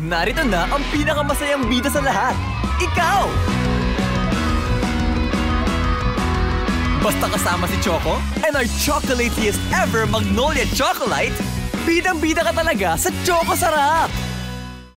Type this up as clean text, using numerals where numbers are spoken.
Narito na ang pinakamasayang bida sa lahat. Ikaw! Basta kasama si Choco and our chocolatiest ever Magnolia Chocolate, bidang-bida ka talaga sa Choco Sarap!